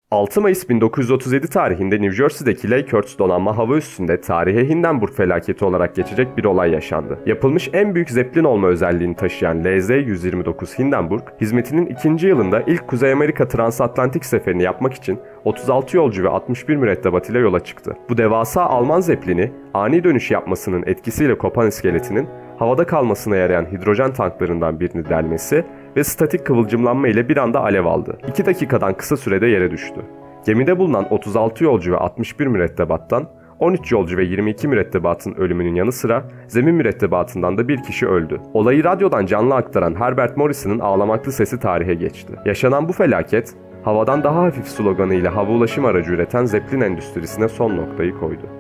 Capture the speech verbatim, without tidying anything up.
altı Mayıs bin dokuz yüz otuz yedi tarihinde New Jersey'deki Lakehurst donanma hava üssünde tarihe Hindenburg felaketi olarak geçecek bir olay yaşandı. Yapılmış en büyük Zeppelin olma özelliğini taşıyan L Z yüz yirmi dokuz Hindenburg, hizmetinin ikinci yılında ilk Kuzey Amerika transatlantik seferini yapmak için otuz altı yolcu ve altmış bir mürettebat ile yola çıktı. Bu devasa Alman Zeppelin'i ani dönüş yapmasının etkisiyle kopan iskeletinin havada kalmasına yarayan hidrojen tanklarından birini delmesi ve statik kıvılcımlanma ile bir anda alev aldı. iki dakikadan kısa sürede yere düştü. Gemide bulunan otuz altı yolcu ve altmış bir mürettebattan on üç yolcu ve yirmi iki mürettebatın ölümünün yanı sıra zemin mürettebatından da bir kişi öldü. Olayı radyodan canlı aktaran Herbert Morrison'ın ağlamaklı sesi tarihe geçti. Yaşanan bu felaket, havadan daha hafif sloganıyla hava ulaşım aracı üreten Zeppelin endüstrisine son noktayı koydu.